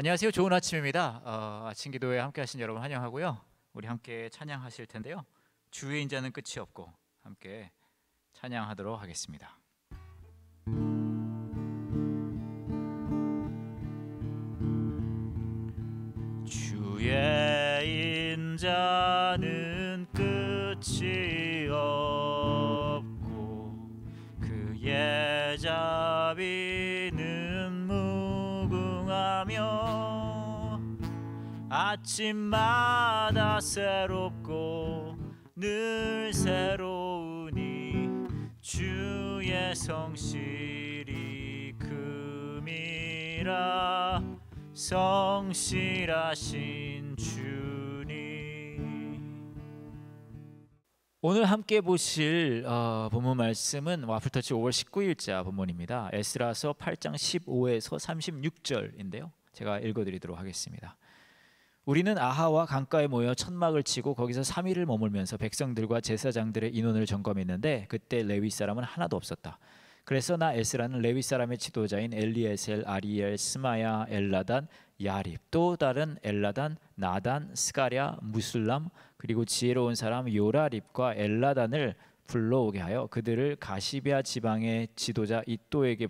안녕하세요. 좋은 아침입니다. 아침 기도에 함께 하신 여러분 환영하고요. 우리 함께 찬양하실 텐데요. 주의 인자는 끝이 없고 함께 찬양하도록 하겠습니다. 주의 인자는 끝이 없고 그의 자비는 무궁하며 아침마다 새롭고 늘 새로우니 주의 성실이 금이라 성실하신 주님. 오늘 함께 보실 본문 말씀은 와플터치 5월 19일자 본문입니다. 에스라서 8장 15에서 36절인데요. 제가 읽어드리도록 하겠습니다. 우리는 아하와 강가에 모여 천막을 치고 거기서 3일을 머물면서 백성들과 제사장들의 인원을 점검했는데 그때 레위 사람은 하나도 없었다. 그래서 나 에스라는 레위 사람의 지도자인 엘리에셀, 아리엘, 스마야, 엘라단, 야립, 또 다른 엘라단, 나단, 스가랴, 무술람, 그리고 지혜로운 사람 요라립과 엘라단을 불러오게 하여 그들을 가시베아 지방의 지도자 이또에게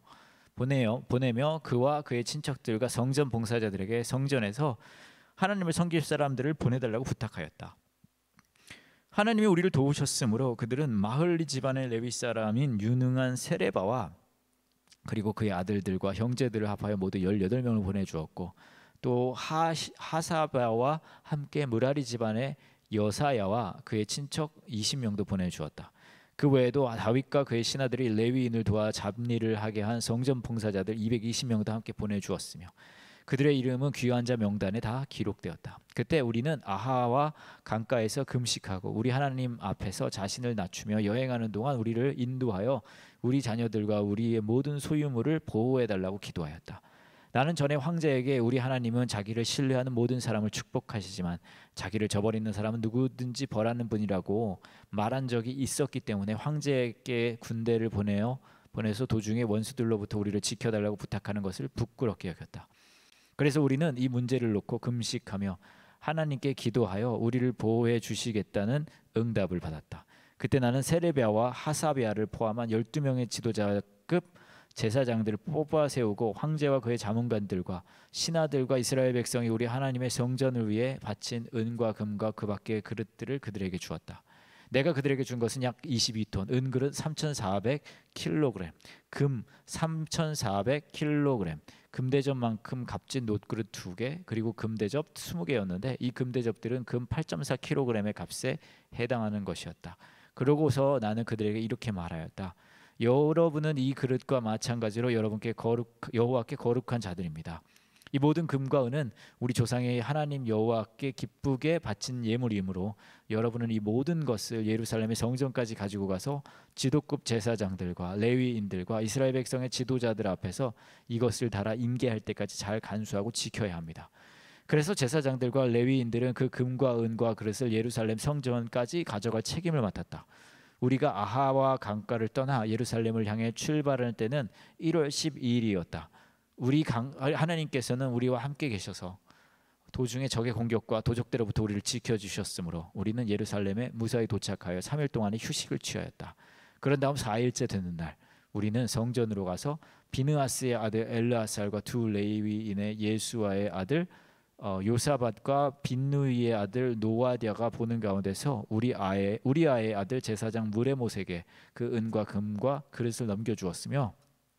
보내며 그와 그의 친척들과 성전 봉사자들에게 성전에서 하나님을 섬길 사람들을 보내달라고 부탁하였다. 하나님이 우리를 도우셨으므로 그들은 마흘리 집안의 레위 사람인 유능한 세레바와 그리고 그의 아들들과 형제들을 합하여 모두 18명을 보내주었고 또 하사바와 함께 무라리 집안의 여사야와 그의 친척 20명도 보내주었다. 그 외에도 다윗과 그의 신하들이 레위인을 도와 잡일을 하게 한 성전 봉사자들 220명도 함께 보내주었으며 그들의 이름은 귀한 자 명단에 다 기록되었다. 그때 우리는 아하와 강가에서 금식하고 우리 하나님 앞에서 자신을 낮추며 여행하는 동안 우리를 인도하여 우리 자녀들과 우리의 모든 소유물을 보호해달라고 기도하였다. 나는 전에 황제에게 우리 하나님은 자기를 신뢰하는 모든 사람을 축복하시지만 자기를 저버리는 사람은 누구든지 벌하는 분이라고 말한 적이 있었기 때문에 황제에게 군대를 보내서 도중에 원수들로부터 우리를 지켜달라고 부탁하는 것을 부끄럽게 여겼다. 그래서 우리는 이 문제를 놓고 금식하며 하나님께 기도하여 우리를 보호해 주시겠다는 응답을 받았다. 그때 나는 세레비아와 하사비아를 포함한 12명의 지도자급 제사장들을 뽑아 세우고 황제와 그의 자문관들과 신하들과 이스라엘 백성이 우리 하나님의 성전을 위해 바친 은과 금과 그 밖의 그릇들을 그들에게 주었다. 내가 그들에게 준 것은 약 22톤, 은그릇 3,400kg, 금 3,400kg, 금대접만큼 값진 놋그릇 2개, 그리고 금대접 20개였는데 이 금대접들은 금 8.4kg의 값에 해당하는 것이었다. 그러고서 나는 그들에게 이렇게 말하였다. 여러분은 이 그릇과 마찬가지로 여호와께 거룩한 자들입니다. 이 모든 금과 은은 우리 조상의 하나님 여호와께 기쁘게 바친 예물이므로 여러분은 이 모든 것을 예루살렘의 성전까지 가지고 가서 지도급 제사장들과 레위인들과 이스라엘 백성의 지도자들 앞에서 이것을 달아 임계할 때까지 잘 간수하고 지켜야 합니다. 그래서 제사장들과 레위인들은 그 금과 은과 그릇을 예루살렘 성전까지 가져갈 책임을 맡았다. 우리가 아하와 강가를 떠나 예루살렘을 향해 출발할 때는 1월 12일이었다. 하나님께서는 우리와 함께 계셔서 도중에 적의 공격과 도적들로부터 우리를 지켜주셨으므로 우리는 예루살렘에 무사히 도착하여 3일 동안의 휴식을 취하였다. 그런 다음 4일째 되는 날 우리는 성전으로 가서 비느하스의 아들 엘르아살과 두 레위인의 예수아의 아들 요사밧과 빈누이의 아들 노아디아가 보는 가운데서 우리아의 아들 제사장 무레못에게 그 은과 금과 그릇을 넘겨주었으며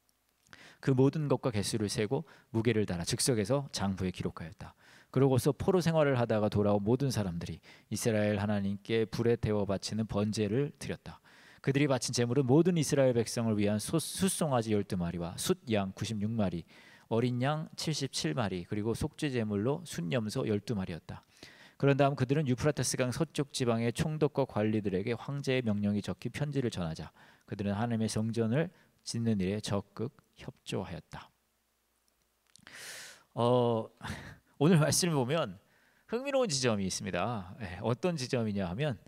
그 모든 것과 개수를 세고 무게를 달아 즉석에서 장부에 기록하였다. 그러고서 포로 생활을 하다가 돌아온 모든 사람들이 이스라엘 하나님께 불에 태워 바치는 번제를 드렸다. 그들이 바친 제물은 모든 이스라엘 백성을 위한 숫송아지 12마리와 숫양 96마리, 어린 양 77마리, 그리고 속죄 제물로 숫염소 12마리였다. 그런 다음 그들은 유프라테스강 서쪽 지방의 총독과 관리들에게 황제의 명령이 적힌 편지를 전하자 그들은 하나님의 성전을 짓는 일에 적극 협조하였다. 오늘 말씀을 보면 흥미로운 지점이 있습니다. 어떤 지점이냐 하면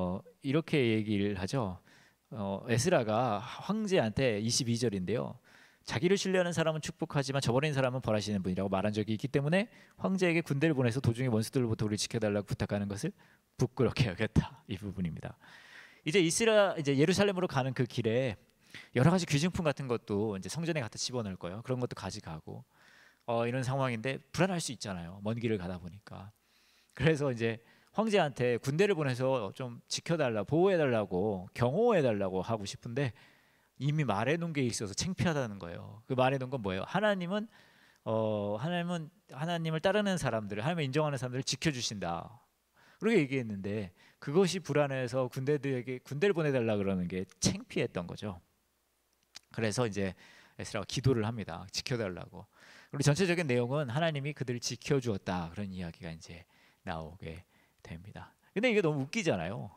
이렇게 얘기를 하죠. 에스라가 황제한테 22절인데요. 자기를 신뢰하는 사람은 축복하지만 저버린 사람은 벌하시는 분이라고 말한 적이 있기 때문에 황제에게 군대를 보내서 도중에 원수들로부터 우리를 지켜달라고 부탁하는 것을 부끄럽게 여겼다. 이 부분입니다. 이제 예루살렘으로 가는 그 길에 여러 가지 귀중품 같은 것도 이제 성전에 갖다 집어넣을 거예요. 그런 것도 가져가고 이런 상황인데 불안할 수 있잖아요. 먼 길을 가다 보니까. 그래서 이제 황제한테 군대를 보내서 좀 지켜달라, 보호해달라고, 경호해달라고 하고 싶은데 이미 말해놓은 게 있어서 창피하다는 거예요. 그 말해놓은 건 뭐예요? 하나님은 하나님을 따르는 사람들을, 하나님을 인정하는 사람들을 지켜주신다. 그렇게 얘기했는데 그것이 불안해서 군대를 보내달라 그러는 게 창피했던 거죠. 그래서 이제 에스라가 기도를 합니다. 지켜달라고. 그리고 전체적인 내용은 하나님이 그들을 지켜주었다 그런 이야기가 이제 나오게 됩니다. 근데 이게 너무 웃기잖아요.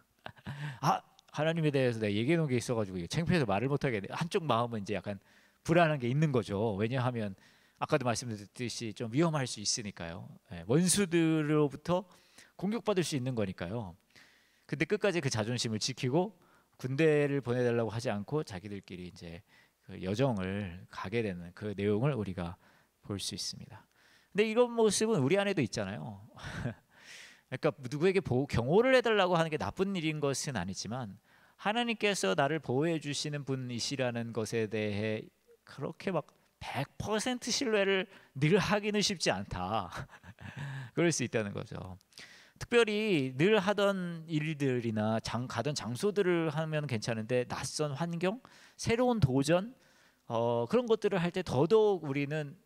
하나님에 대해서 내가 얘기해 놓은 게 있어가지고 창피해서 말을 못하겠네. 한쪽 마음은 이제 약간 불안한 게 있는 거죠. 왜냐하면 아까도 말씀드렸듯이 좀 위험할 수 있으니까요. 원수들로부터 공격받을 수 있는 거니까요. 근데 끝까지 그 자존심을 지키고 군대를 보내달라고 하지 않고 자기들끼리 이제 그 여정을 가게 되는 그 내용을 우리가 볼 수 있습니다. 근데 이런 모습은 우리 안에도 있잖아요. 그러니까 누구에게 경호를 해달라고 하는 게 나쁜 일인 것은 아니지만 하나님께서 나를 보호해 주시는 분이시라는 것에 대해 그렇게 막 100% 신뢰를 늘 하기는 쉽지 않다. 그럴 수 있다는 거죠. 특별히 늘 하던 일들이나 가던 장소들을 하면 괜찮은데 낯선 환경, 새로운 도전 그런 것들을 할 때 더더욱 우리는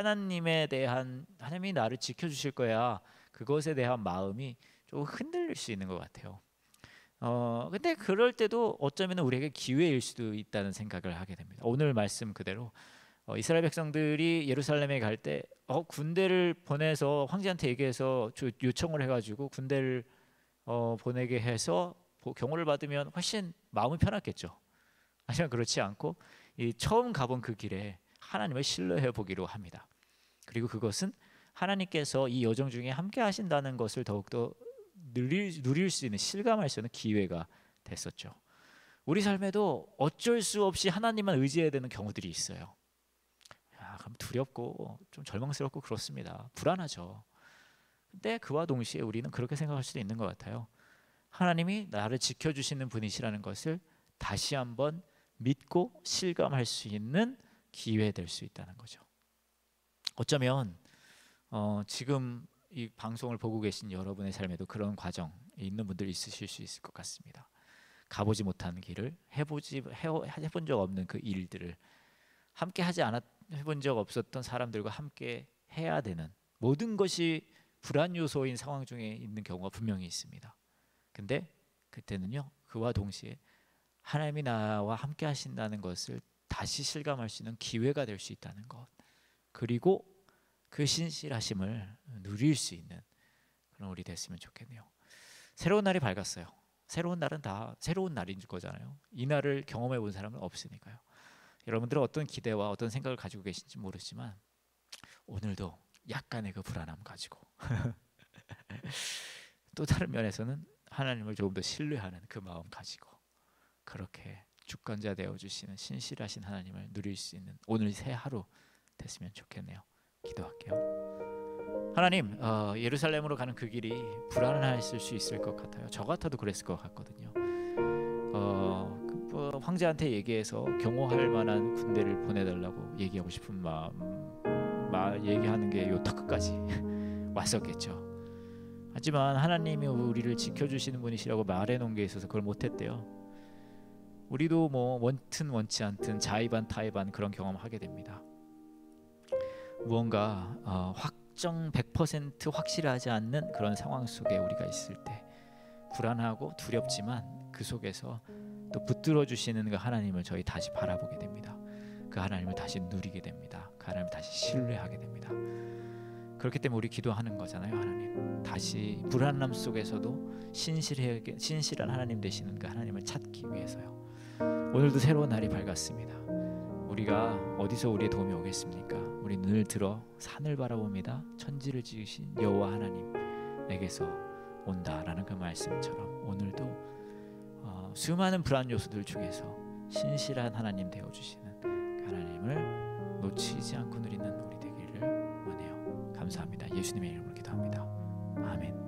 하나님이 나를 지켜주실 거야. 그것에 대한 마음이 좀 흔들릴 수 있는 것 같아요. 근데 그럴 때도 어쩌면 우리에게 기회일 수도 있다는 생각을 하게 됩니다. 오늘 말씀 그대로 이스라엘 백성들이 예루살렘에 갈 때 군대를 보내서 황제한테 얘기해서 요청을 해가지고 군대를 보내게 해서 경호를 받으면 훨씬 마음이 편했겠죠. 하지만 그렇지 않고 처음 가본 그 길에 하나님을 신뢰해 보기로 합니다. 그리고 그것은 하나님께서 이 여정 중에 함께 하신다는 것을 더욱더 누릴 수 있는, 실감할 수 있는 기회가 됐었죠. 우리 삶에도 어쩔 수 없이 하나님만 의지해야 되는 경우들이 있어요. 그럼 두렵고 좀 절망스럽고 그렇습니다. 불안하죠. 근데 그와 동시에 우리는 그렇게 생각할 수도 있는 것 같아요. 하나님이 나를 지켜주시는 분이시라는 것을 다시 한번 믿고 실감할 수 있는 기회 될 수 있다는 거죠. 어쩌면 지금 이 방송을 보고 계신 여러분의 삶에도 그런 과정이 있는 분들 있으실 수 있을 것 같습니다. 가보지 못한 길을 해본 적 없는 그 일들을 함께 해본 적 없었던 사람들과 함께 해야 되는 모든 것이 불안 요소인 상황 중에 있는 경우가 분명히 있습니다. 근데 그때는요, 그와 동시에 하나님이 나와 함께 하신다는 것을 다시 실감할 수 있는 기회가 될 수 있다는 것, 그리고 그 신실하심을 누릴 수 있는 그런 우리 됐으면 좋겠네요. 새로운 날이 밝았어요. 새로운 날은 다 새로운 날인 거잖아요. 이 날을 경험해 본 사람은 없으니까요. 여러분들은 어떤 기대와 어떤 생각을 가지고 계신지 모르지만 오늘도 약간의 그 불안함 가지고 또 다른 면에서는 하나님을 조금 더 신뢰하는 그 마음 가지고 그렇게 주권자 되어주시는 신실하신 하나님을 누릴 수 있는 오늘 새 하루 됐으면 좋겠네요. 기도할게요. 하나님, 예루살렘으로 가는 그 길이 불안했을 수 있을 것 같아요. 저 같아도 그랬을 것 같거든요. 황제한테 얘기해서 경호할 만한 군대를 보내달라고 얘기하고 싶은 얘기하는 게 요 턱끝까지 왔었겠죠. 하지만 하나님이 우리를 지켜주시는 분이시라고 말해놓은 게 있어서 그걸 못했대요. 우리도 뭐 원튼 원치 않든 자의반 타의반 그런 경험하게 됩니다. 무언가 확정 100% 확실하지 않는 그런 상황 속에 우리가 있을 때 불안하고 두렵지만 그 속에서 또 붙들어 주시는 그 하나님을 저희 다시 바라보게 됩니다. 그 하나님을 다시 누리게 됩니다. 그 하나님을 다시 신뢰하게 됩니다. 그렇기 때문에 우리 기도하는 거잖아요. 하나님, 다시 불안함 속에서도 신실한 하나님 되시는 그 하나님을 찾기 위해서요. 오늘도 새로운 날이 밝았습니다. 우리가 어디서 우리의 도움이 오겠습니까? 우리 눈을 들어 산을 바라봅니다. 천지를 지으신 여호와 하나님 내게서 온다라는 그 말씀처럼 오늘도 수많은 불안 요소들 중에서 신실한 하나님 되어주시는 그 하나님을 놓치지 않고 누리는 우리 되기를 원해요. 감사합니다. 예수님의 이름으로 기도합니다. 아멘.